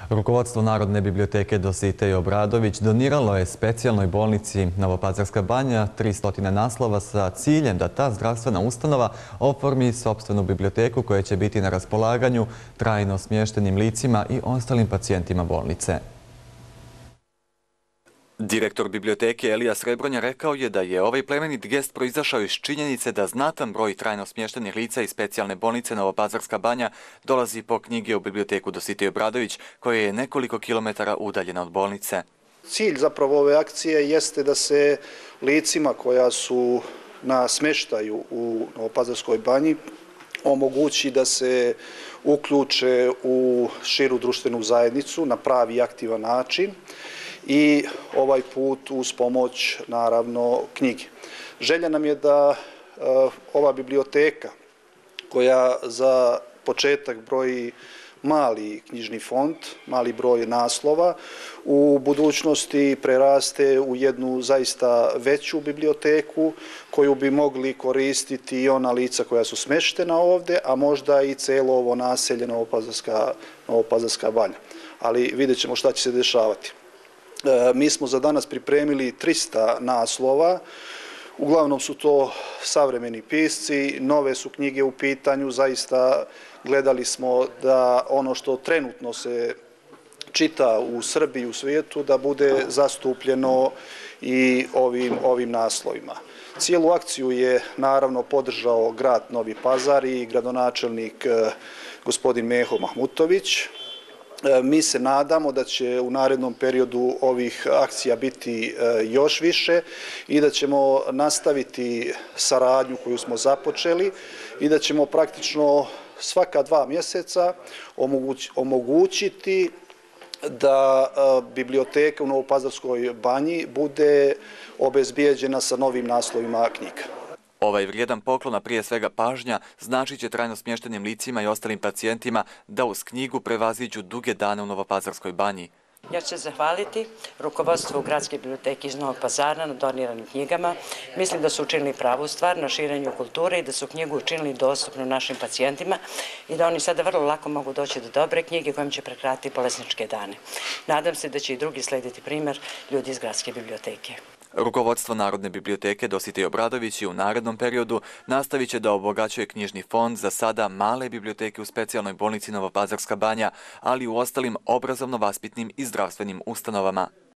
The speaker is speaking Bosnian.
Rukovodstvo Narodne biblioteke Dositej Obradović doniralo je specijalnoj bolnici Novopazarska banja 300 naslova sa ciljem da ta zdravstvena ustanova oformi sopstvenu biblioteku koja će biti na raspolaganju trajno smještenim licima i ostalim pacijentima bolnice. Direktor biblioteke Elija Srebronja rekao je da je ovaj plemenit gest proizašao iz činjenice da znatan broj trajno smještenih lica iz specijalne bolnice Novopazarska banja dolazi po knjige u biblioteku Dositej Obradović, koja je nekoliko kilometara udaljena od bolnice. Cilj zapravo ove akcije jeste da se licima koja su na smještaju u Novopazarskoj banji omogući da se uključe u širu društvenu zajednicu na pravi i aktivan način i ovaj put uz pomoć, naravno, knjige. Želja nam je da ova biblioteka, koja za početak broji mali knjižni fond, mali broj naslova, u budućnosti preraste u jednu zaista veću biblioteku koju bi mogli koristiti i ona lica koja su smještena ovdje, a možda i celo ovo naselje Novopazarska banja. Ali vidjet ćemo šta će se dešavati. Mi smo za danas pripremili 300 naslova, uglavnom su to savremeni pisci, nove su knjige u pitanju, zaista gledali smo da ono što trenutno se čita u Srbiji i u svijetu da bude zastupljeno i ovim naslovima. Cijelu akciju je naravno podržao grad Novi Pazar i gradonačelnik gospodin Meho Mahmutović. Mi se nadamo da će u narednom periodu ovih akcija biti još više i da ćemo nastaviti saradnju koju smo započeli i da ćemo praktično svaka 2 mjeseca omogućiti da biblioteka u Novopazarskoj banji bude obezbijeđena sa novim naslovima knjiga. Ovaj vrijedan poklon, a prije svega pažnja, znači će trajno smještenim licima i ostalim pacijentima da uz knjigu prevaziđu duge dane u Novopazarskoj banji. Ja ću se zahvaliti rukovodstvu Gradske biblioteke iz Novog Pazara na doniranim knjigama. Mislim da su učinili pravu stvar na širenju kulture i da su knjigu učinili dostupnu našim pacijentima i da oni sada vrlo lako mogu doći do dobre knjige kojim će prekratiti bolesničke dane. Nadam se da će i drugi slediti primjer ljudi iz Gradske biblioteke. Rukovodstvo Narodne biblioteke Dositej Obradović i u narednom periodu nastavit će da obogaćuje knjižni fond za sada male biblioteke u specijalnoj bolnici Novopazarska banja, ali i u ostalim obrazovno-vaspitnim i zdravstvenim ustanovama.